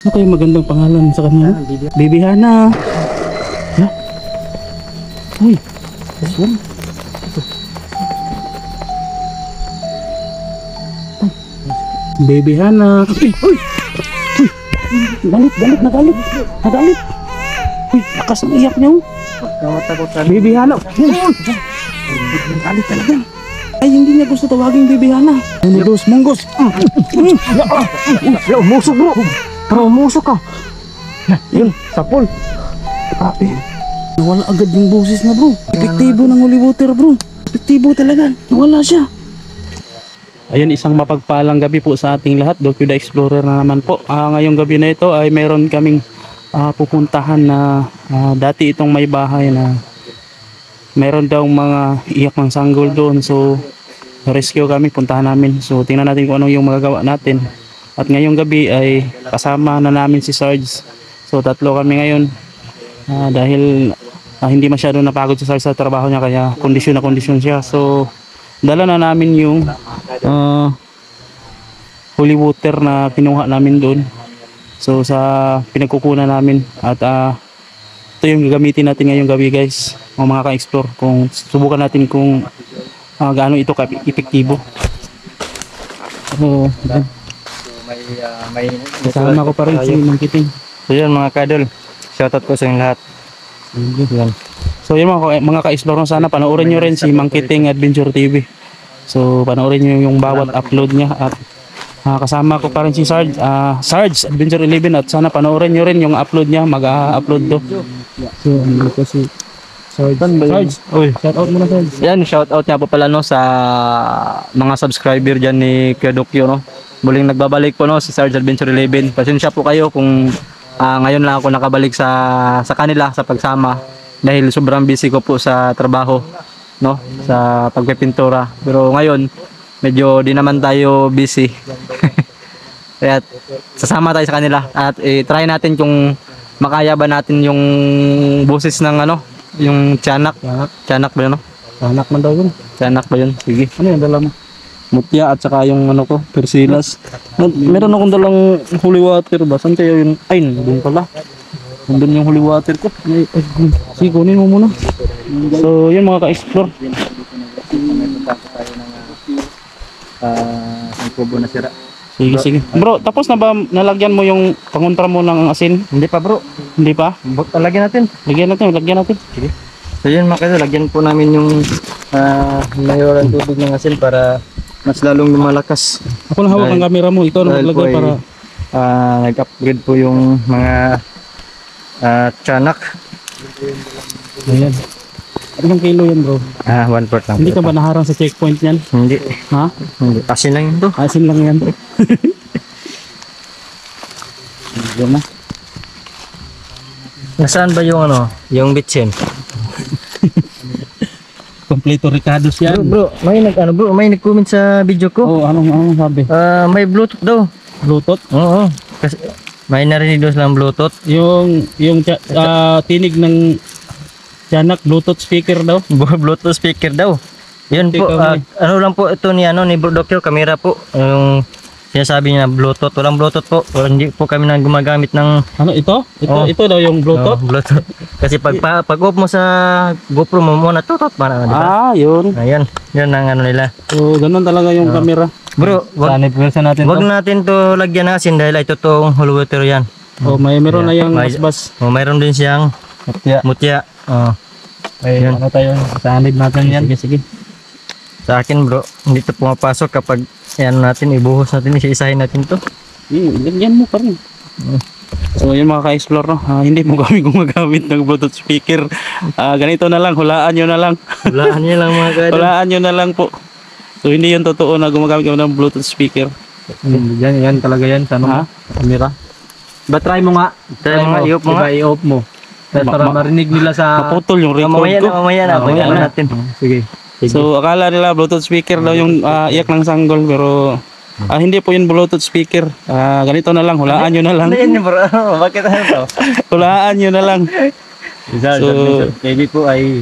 Ano kayo magandang pangalan sa kanya? Baby Hana. Ha? Uy. This one. Baby Hana. Uy. Uy. Galit. Nagalit. Uy, lakas ng iyak niya. Baby Hana. Galit talaga. Ay, hindi niya gusto tawagin Baby Hana. Munggos. Musok bro. Bro, musok ka. Yun, sapol. Grabe. Nawala agad yung boses na bro. Epektibo ng holy water bro. Epektibo talaga. Nawala siya. Ayun, isang mapagpalang gabi po sa ating lahat. Docu the Explorer na naman po. Ngayong gabi na ito ay meron kaming pupuntahan na dati itong may bahay na meron daw mga iyak ng sanggol doon. So rescue kami, puntahan namin. So tingnan natin kung ano yung magagawa natin. At ngayong gabi ay kasama na namin si Sarge. So tatlo kami ngayon. Dahil hindi masyado napagod si Sarge sa trabaho niya, kaya kondisyon na kondisyon siya. So dala na namin yung holy water na kinuha namin doon. So sa pinagkukunan namin. At ito yung gagamitin natin ngayong gabi guys, mga ka-explore. Kung subukan natin kung gaano ito ka-epektibo. So may kasama ko pa rin si Mang Kiting. So yun mga kadol, shoutout ko sa inyong lahat. So yun mga ka-explore, sana panoorin nyo rin si Mang Kiting Adventure TV. So panoorin nyo yung bawat upload niya. At kasama ko pa rin si Sarge, Sarge Adventure 11. At sana panoorin nyo rin yung upload niya, mag-upload do. So ano kasi Sarge, shoutout muna Sarge. Yan, shoutout nga po pala no sa mga subscriber dyan ni Kuya Dokyo no. Muling nagbabalik po no si Sarge Adventure 11. Pasensya po kayo kung ngayon lang ako nakabalik sa kanila sa pagsama dahil sobrang busy ko po sa trabaho no, sa pagpipintura. Pero ngayon medyo di naman tayo busy. Kaya sasama tayo sa kanila at try natin kung makaya ba natin yung boses ng ano, yung tiyanak ba yun no? Anak man daw yun. Tiyanak ba yun? Sige. Ano yung dala mo? Mutya at saka yung ano ko, persilas. Meron akong dalang holy water ba? Saan kayo yung... Ay, doon pala. Nandun yung holy water ko. Sige, kunin mo muna. So, yun mga ka-explore. Ang kubo na sira. Sige. Bro, tapos na ba nalagyan mo yung pangontra mo ng asin? Hindi pa bro. Hindi pa? Lagyan natin. Lagyan natin. Sige. So yun mga ka, lagyan po namin yung mayroong tubig ng asin para mas lalong lumalakas. Ako na hawak ang camera mo. Ikaw na maglagay para... nag-upgrade po yung mga tiyanak. Ayan. Anong kilo yan bro? 1/4 lang. Hindi ka ba naharang sa checkpoint yan? Hindi. Ha? Hindi. Asin lang yun to. Asin lang yan. Diyan na. Nasaan ba yung ano? Yung bitsin? Kompleto Ricardos yan. Bro, may nag-comment sa video ko. Oh, anong sabi? May Bluetooth daw. Bluetooth? Oo. Kasi may narinig daw silang Bluetooth. Yung tinig ng tiyanak, Bluetooth speaker daw. Bluetooth speaker daw. Yun po, ano lang po ito ni Bro Dokyo, camera po. Yung sinasabi niya Bluetooth, walang Bluetooth po. Hindi po kami nang gumagamit ng ano ito? Ito daw yung Bluetooth. Bluetooth. Kasi pag off mo sa GoPro mo muna tutot para, di ba? Yun. Ayan, yun ang ano nila. So, ganun talaga yung camera. Bro, wag natin to lagyan ng asin dahil ito tong holy water yan. Oh, meron na yung basbas. Oh, mayroon din siyang mutya. Oh. Ayun, ano tayo? Sanib natin yan. Sige. Sa akin bro, hindi ito pumapasok kapag yan natin, ibuhos natin, isa-isahin natin to. Lagyan mo pa rin. So yun mga ka-explore no, hindi mo kami gumagamit ng Bluetooth speaker. Ganito na lang, hulaan nyo na lang. Hulaan nyo lang mga kadol. Hulaan nyo na lang po. So hindi yun totoo na gumagamit kami ng Bluetooth speaker. Yan talaga yan sa ano, camera. Ba try mo nga. Try mo nga, i-off mo. Para marinig nila sa... Maputol yung record ko. Mamaya na natin. Sige. So akala nila Bluetooth speaker daw yung iyak ng sanggol, pero hindi po yun Bluetooth speaker. Ganito na lang, hulaan nyo na lang. Ano yun bro? Bakit ano to? Hulaan nyo na lang. So, TV po ay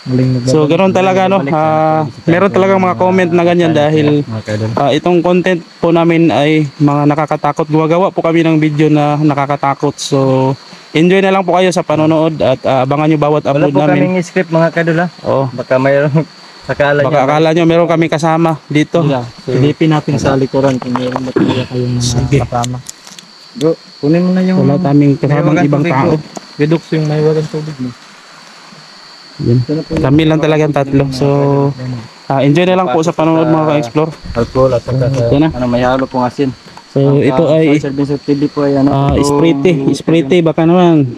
So ganoon talaga no. Meron talagang mga comment na ganyan dahil itong content po namin ay mga nakakatakot. Gumagawa po kami ng video na nakakatakot. So enjoy na lang po kayo sa panonood at abangan nyo bawat Wala upload po namin. kaming script mga kadol ha. Oh, Baka mayroong akala nyo meron kami kasama dito. Silipin natin sa likuran kung mayroon ba talaga kayong Sige. kasama. Bro, kunin mo na yung Wala kaming kasamang ibang tao. Redox yung may walang tubig mo. Yan. Kami lang talagang tatlo. So enjoy na lang po sa panonood mga ka-explore. Alcohol at saka Ito na. may halo pong asin. So ito ay Sir Vincent TV po ay Sprite baka naman.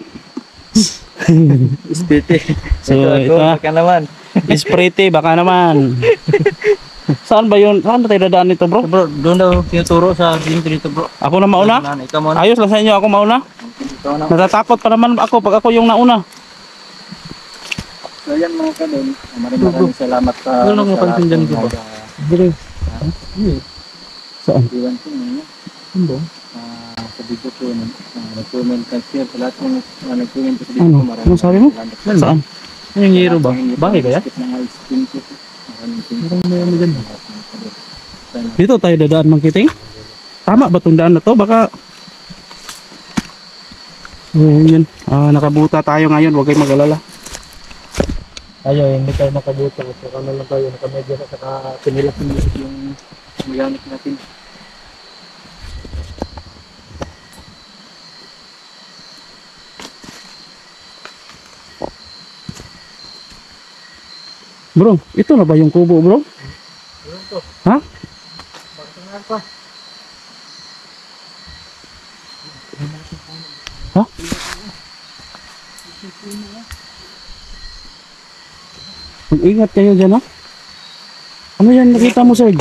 Sprite. So ito baka naman. Sprite baka naman. Saan ba yun? Saan ba tayo dadaan nito bro? Bro, doon daw tinuturo sa link dito bro. Ako na mauna? Ikaw muna. Ayos lang sa inyo ako mauna? Ikaw na. Natatakot pa naman ako pag ako yung nauna. So yan mga kadol. Maraming salamat sa Wala nang mapansin dyan ko ba? Dire. Saan? Diwan ko ngayon. Ano? Sa video ko nag-comment share sa lahat ng nag-comment sa video Ano? ko. Maraming Ano sabi mo? salamat. Saan? Yung hero ba? Bahay ba yan? Dito tayo dadaan ng kiting? Tama ba itong daan na to? Baka yun. Nakabuta tayo ngayon. Huwag kayong mag-alala. Tayo, hindi tayo nakabuto. So, ano lang tayo, nakamedya na saka pinilas yung magamit natin. Bro, ito na ba yung kubo bro? Ha? Pa. Ha? Mag-ingat kayo dyan ha? Ano yan nakita mo Serge?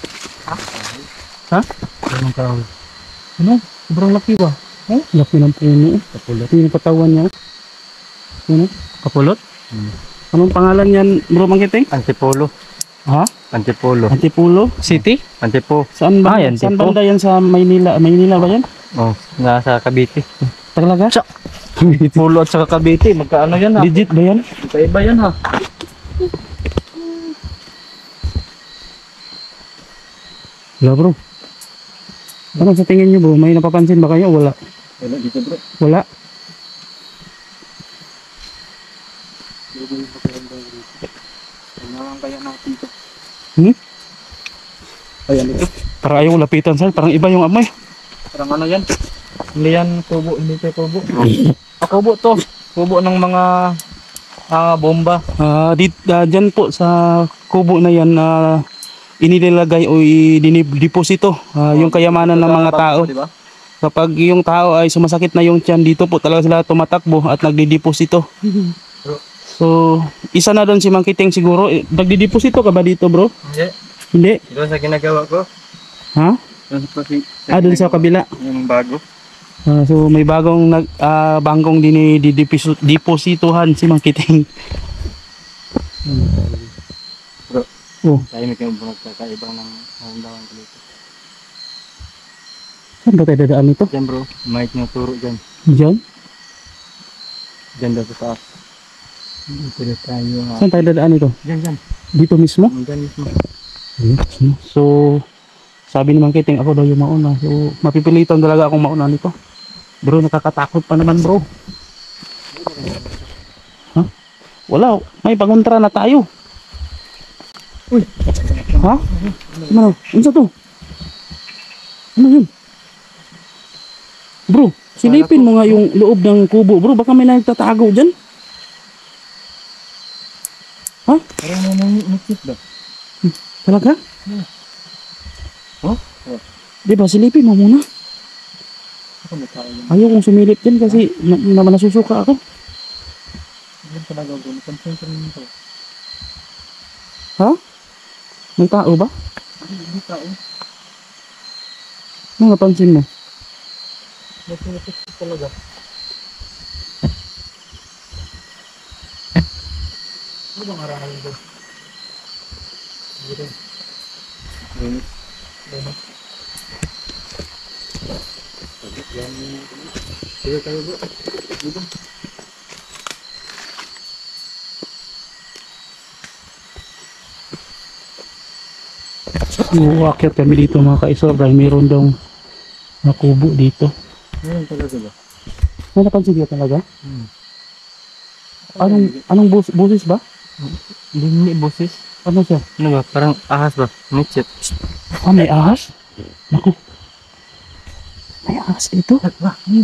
Ha? Anong karawin? Ano? Sobrang laki ba? Laki ng puno. Kapulot. Ito yung patawan niya. Ano? Kapulot? Anong pangalan yan bro Mangkiting? Antipolo. Ha? Antipolo. Antipulo City? Antipo. Saan ba? Yan, Saan Antipo. banda yan sa Maynila? Maynila ba yan? Oh, nasa Cavite. Talaga? Antipolo at saka Cavite, magkaano yan ha? Legit ba yan? Magkaiba yan ha. Wala bro. Ano sa tingin nyo bro? May napapansin ba kayo? Wala. Wala dito bro. Wala. Kailangan kaya natin ito. Ayan ito. Parang ayaw lapitan sir. Parang iba yung amoy. Parang ano yan? Hindi yan kubo, hindi ito kubo. Kubo to. Kubo ng mga bomba. Dyan po sa kubo na yan na inilalagay o idinideposito yung kayamanan ng mga tao. Diba? Kapag yung tao ay sumasakit na yung tiyan dito po talaga sila tumatakbo at nagdideposito. So, isa na doon si Mangkiting siguro. Nagdideposito ka ba dito bro? Hindi. Hindi? Doon sa ginagawa ko. Ha? Doon Doon sa kabila. Yung bago. So may bagong dinidepositohan si Mangkiting. Bro. Oh, Tayo may nagkakaibang ng halimbawan ko dito. saan ba tayo dadaan nito? Diyan bro, may tinuturo dyan. Diyan? Diyan daw sa taas. Dito na tayo ha. Saan tayo dadaan nito? Diyan. Dito mismo? Diyan mismo. So, sabi ni Mangkiting ako daw yung mauna. So, mapipilitan talaga akong mauna nito. Bro, nakakatakot pa naman bro. Ha? Wala, may pangontra na tayo. Uy! Ha? Ano? Ano to? Ano yun? Bro, silipin mo nga yung loob ng kubo. Bro, baka may nagtatago dyan. Ha? Parang nangyikit ba? Talaga? Oh? Di ba, silipin mo muna. Ako may tao yun. Ayaw kong sumilip dyan kasi nasusuka ako. Diyan talaga bro, napansin ko rin ito. Ha? May tao ba? Hindi tao. Ano napansin mo? Napansin ko talaga. Ano bang arangal doon? Hindi rin. Linis. Linis. Sige tayo bro. Dito. Uwakyat kami dito mga kaisor dahil mayroon daw nakubo dito. Meron talaga ba? May napansin ka talaga? Anong busis ba? Hindi boses. Ano siya? Ano ba? Parang ahas ba? Mitchit. Ah, may ahas? Naku. May ahas dito? Ba? Ano?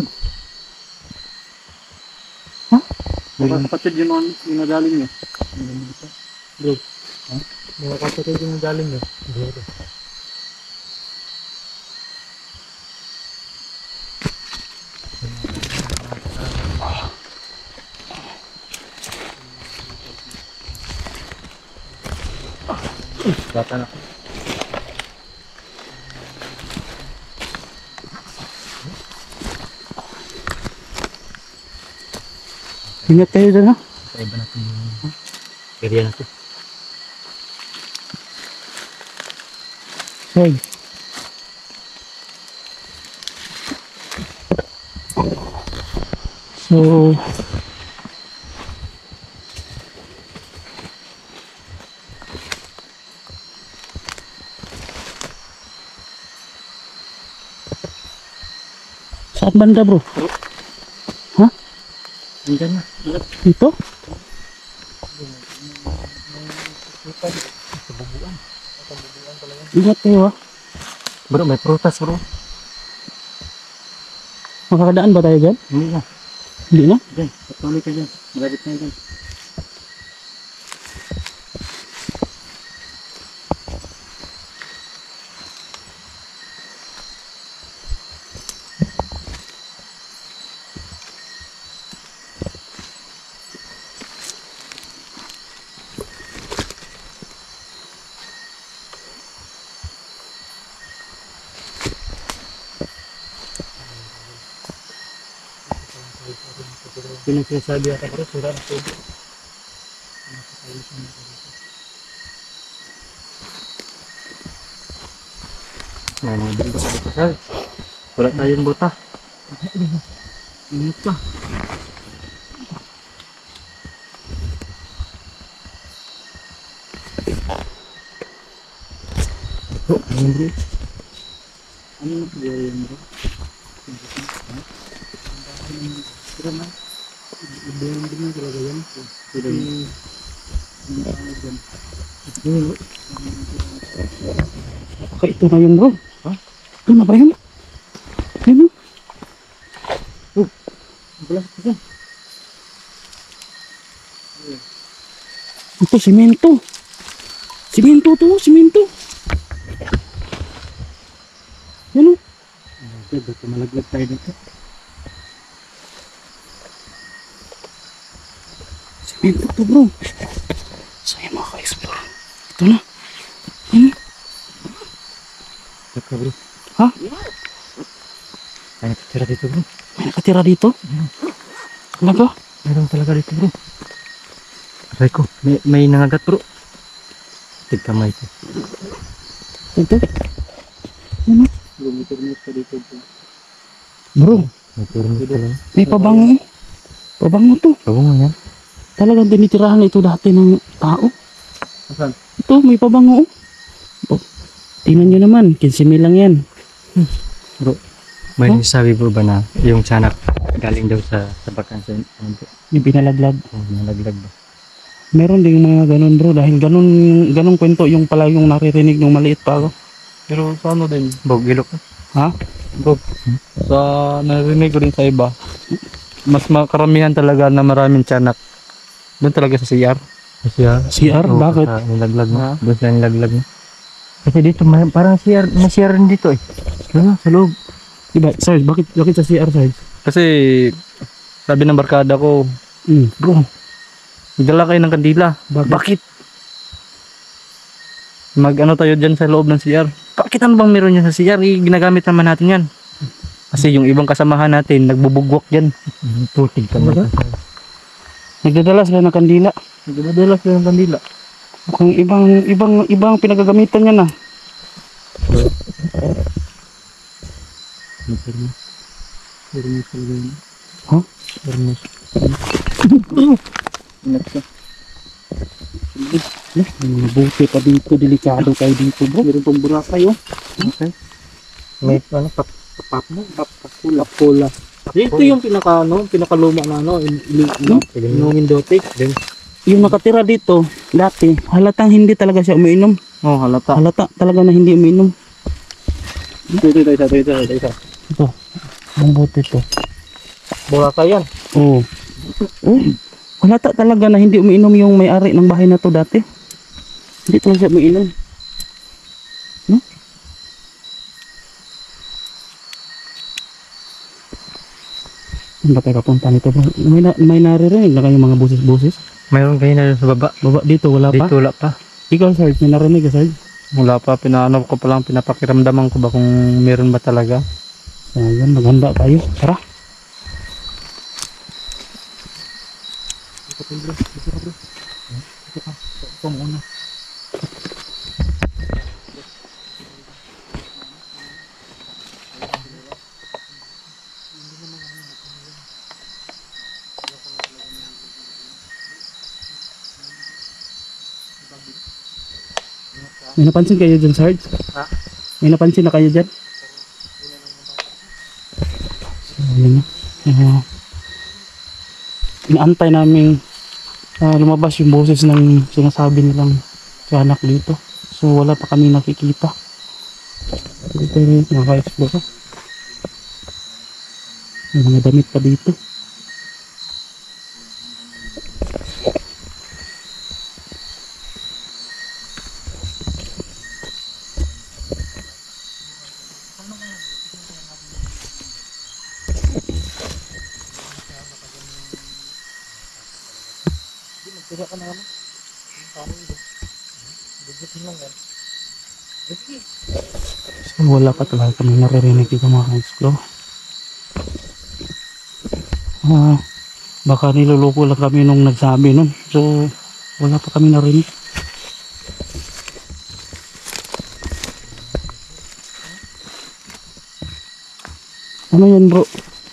Ha? Mga kapatid yung mga nagaling niya. Bro. Ha? Mga kapatid yung nagaling niya. Bro. Bata na. Ingat kayo dyan ha? Sa iba natin yung area natin. Hey. So, saan banda bro? Ha? Diyan na. Dito? Ingat kayo ha? Bro, may prutas bro. Makakadaan ba tayo dyan? Hindi na. Hindi na? Diyan, patuloy ka dyan. Malapit na dyan. Pinagsasabi ata bro, sura na po. May mga buta sa dito sir. Wala tayong buta. Ingat ka. Oh, ayun bro. Ano na po yun bro? Sira na. Ibigyan din mo talaga yan. Sira na. Baka ito na yun bro. Ha? Ito na ba yun? Ayun o. Wala sa isa. Ito, simento. Simento to, simento. Yan o. Ba't malaglag tayo dito? Simento to bro. Sayang mga ka-explore. Ito na. Yan o. Teka bro. Ha? Ay nakatira dito bro. May nakatira dito? Talaga? Meron talaga dito bro. Aray ko, may nangagat bro. Tigkamay ko. Ito. Yan o. Lumit-lumit ka dito bro. Bro, May turmit ka lang. may pabango. Pabango to. Bago mo yan. Talagang tinitirahan ito dati ng tao. Asan? Ito, may pabango. Oh, tingnan nyo naman, 15,000 lang yan. Bro, may sabi bro ba na yung tiyanak galing daw sa bakansa? Ano bro? Yung pinalaglag. Oh, nalaglag ba? Meron ding mga ganun bro, dahil ganun kwento yung pala yung naririnig nung maliit pa ako. Pero sa ano din? Bog, ilok. Ha? Bog, sa narinig ko rin sa iba, mas makaramihan talaga na maraming tiyanak. Doon talaga sa CR. Sa CR? CR? Oo, Bakit? Sa nilaglag mo. Doon sa nilaglag mo. Kasi dito, parang CR, may CR rin dito eh. Ano, sa loob. Diba, Sarge, bakit sa CR, Sarge? Kasi, sabi ng barkada ko, Bro, magdala kayo ng kandila. Bakit? Mag-ano tayo dyan sa loob ng CR. Bakit ano bang meron yan sa CR? Ginagamit naman natin yan. Kasi yung ibang kasamahan natin, nagbubugwak dyan. Putig ka Talaga? Nagdadala sila ng kandila. Nagdadala sila ng kandila. Mukhang ibang pinagagamitan niya na. Termos talaga yun. Ha? Termos. Ingat ka. May mga buti pa dito. Delikado tayo dito bro. Meron pang Boracay oh. Okay. May ano, Papula. Papula. ito yung pinakaluma na inumin dote. Then, Yung nakatira dito, dati, halatang hindi talaga siya umiinom. halata. Halata talaga na hindi umiinom. Ito. Ito, ang buti to. Boracay yan. Oo. Oh. Halata talaga na hindi umiinom yung may-ari ng bahay na to dati. Hindi talaga siya umiinom. No? Saan ba tayo papunta nito bro? May naririnig na kayong mga busis-busis? Mayroon kayo na sa baba. Baba dito, wala pa? Dito wala pa. Ikaw Sarge, may narinig ka Sarge? Wala pa. Pinaano ko pa lang, pinapakiramdaman ko ba kung meron ba talaga. Ayan, maghanda tayo. Tara. Ito muna. May napansin kayo dyan, Sarge? Ha? May napansin na kayo dyan? So, yun na. Inaantay namin lumabas yung boses ng sinasabi nilang tiyanak dito. So, wala pa kami nakikita. Dito yung mga ka-explore. May mga damit pa dito. So, wala pa talaga kami naririnig dito mga ka-explore. Baka niloloko lang kami nung nagsabi nun. So, wala pa kami narinig. Ano yan bro?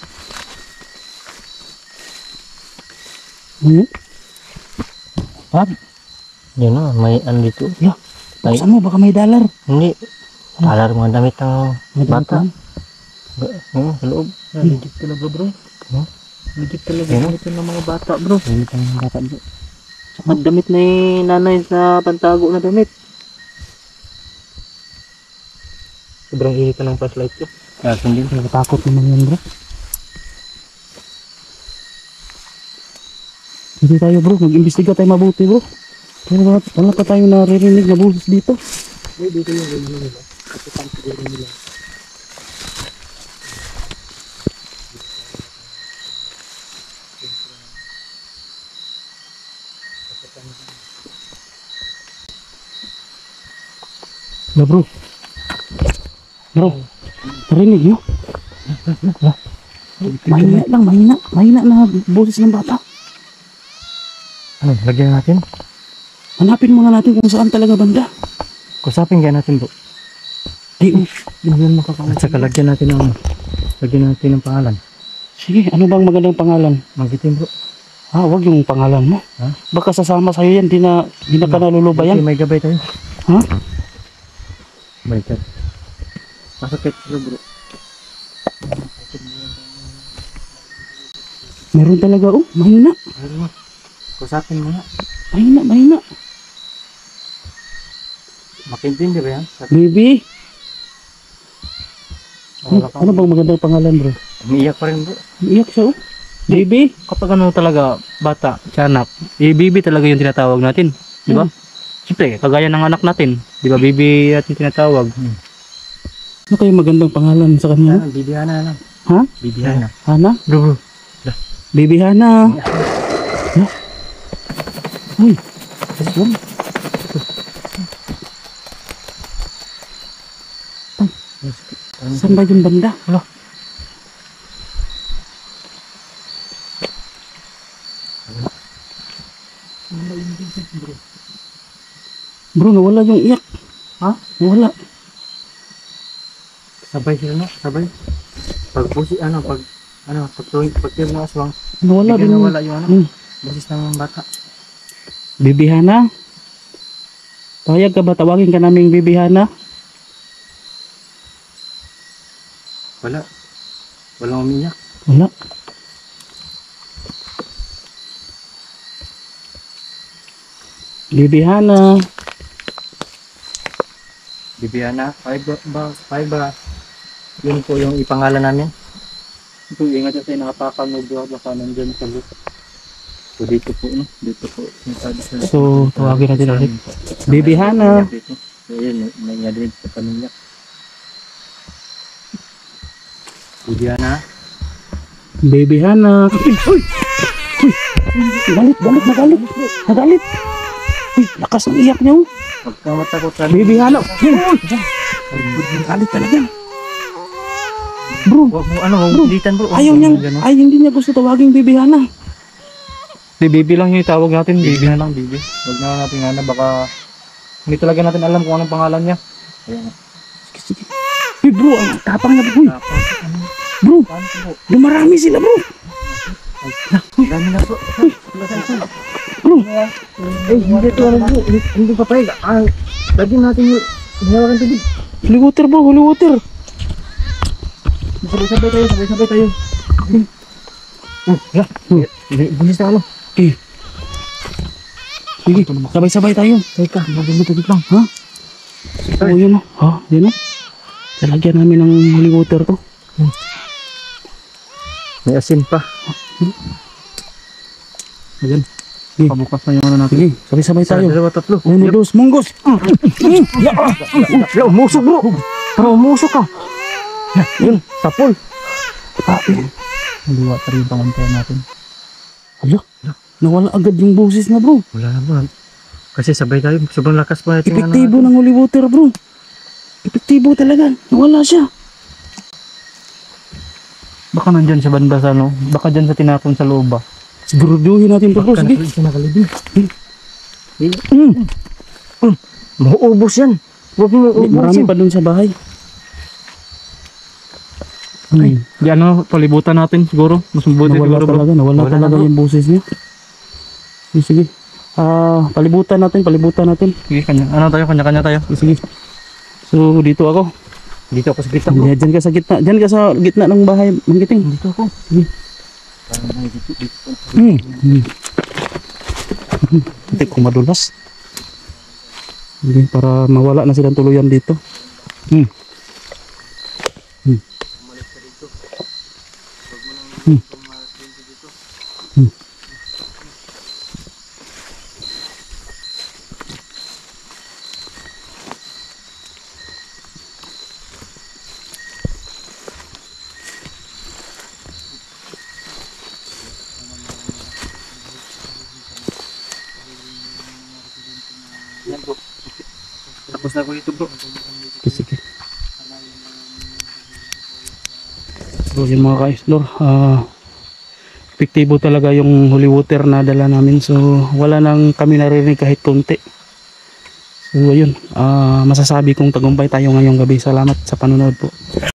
Ano? Pab? Yun na, may ano dito. Yeah. Ay. Buksan mo, baka may dollar. Hindi. Alar mga damit ng May bata. damit Sa loob. Legit talaga bro. Huh? Legit talaga Ano? damit ng mga bata bro. Damit ng mga bata bro. Saka damit na nanay sa pantago na damit. Sobrang init na ng flashlight ko. Kaya sundin. Nakatakot naman yan bro. Hindi tayo bro, mag-imbestiga tayo mabuti bro. Pero wala pa tayong naririnig na boses dito. Dito yung ganyan nila. Kasi pang siguro nila. Na bro. Bro, narinig nyo? Mahina lang, mahina. Mahina na boses ng bata. Ano, lagyan natin? Hanapin muna natin kung saan talaga banda. Kusapin kaya natin bro. Di, Hindi makakaunti. At saka lagyan natin ng pangalan. sige, ano bang magandang pangalan? Magitin bro. Wag yung pangalan mo. Ha? Baka sasama sa'yo yan, di na ka nalulubayan. May gabay tayo. Ha? May gabay. Masakit bro. Meron talaga, mahina. Ano? Kusapin mo nga. Mahina, mahina. Makintindi ba yan? Baby, Wala ka. ano bang magandang pangalan bro? Umiiyak pa rin bro. Iyak siya Baby? Kapag ano talaga, bata, tiyanak, baby talaga yung tinatawag natin. Di ba? Siyempre, kagaya ng anak natin. Di ba, baby natin tinatawag. Ano kayo magandang pangalan sa kanya? Bibi Hana lang. Ha? Bibi Hana. Hana? Bro. Baby Hana. Uy. Yan. Saan ba yung banda? Wala. Bro, nawala yung iyak. Ha? Nawala. Sabay sila no? Sabay. Pag tuwing mga aswang, Nawala bigyan din. nawala yung ano, Hmm. boses ng bata. Baby Hana. Payag ka ba? Tawagin ka naming Bibi Hana? Wala. Walang umiyak. Wala. Bibi Hana. Bibiana, 5 ba? Yun po yung ipangalan namin. Ito, ingat natin, nakapakanood baka nandyan sa loop. So dito po, no? Dito po. So, tawagin natin ulit. Bibi Hana. So yun, may nadinig sa pamilya. Bibiana. Bibi Hana. Uy! Uy! Galit, galit, nagalit. Nagalit. Uy, lakas ng iyak niya. Oh. Pagkamatakotan. Bibi Hana. Yun. Nagalit talaga. Bro, Huwag mo, huwag mo dilitan bro. ayaw niyang, ay hindi niya gusto tawaging Bibi Hana. Si Bibi lang yung itawag natin. Bibi na lang, Bibi. Huwag na natin Hana, baka hindi talaga natin alam kung anong pangalan niya. Ayan. Sige, sige. Uy bro, ang tapang niya bro. Bro, dumarami sila bro. Dami na po. Bro, Hindi to ano bro. Hindi pa payag. Lagyan natin yung hinawakan tubig. holy water bro, holy water. Sabay-sabay tayo, sabay-sabay tayo. Bulis na ano. Okay. Sige, sabay-sabay tayo. Teka, magbubutulit lang. Ha? Oo, yun o. Ha? Yun o. Lalagyan namin ng holy water to. May asin pa. Ayan. Sige. Pabukas na yung ano natin. Sige, sabay-sabay tayo. Dalawa, tatlo. Uno, dos, munggos. Ya, umusok bro. Bro, umusok ka. Yun, sapol. Maliwa pa rin yung pangantayan natin. Hala, nawala agad yung boses na bro. Wala na bro. Kasi sabay tayo. Sobrang lakas pa natin. Epektibo ng holy water bro. Epektibo talaga. Nawala siya. Baka nandyan sa banda sa ano. Baka dyan sa tinapon sa loob ba. Siguraduhin natin to bro. Sige. Mauubos yan. Huwag mo Marami pa dun sa bahay. Ay, di ano, palibutan natin siguro. Mas mabuti Nawala siguro bro. talaga, nawala talaga bro. yung boses niya. Sige, sige. Palibutan natin. Sige, kanya-kanya tayo. Sige. So, dito ako. Dito ako sa gitna bro. Diyan ka sa gitna. Diyan ka sa gitna ng bahay, Mangkiting. Dito ako. Sige. Ito kung madulas. Sige, para mawala na silang tuluyan dito. Yan bro. Tapos na ako dito bro. Sige. So yung mga ka-explore, epektibo talaga yung holy water na dala namin. So wala nang kami narinig kahit konti. So ayun, masasabi kong tagumpay tayo ngayong gabi. Salamat sa panonood po.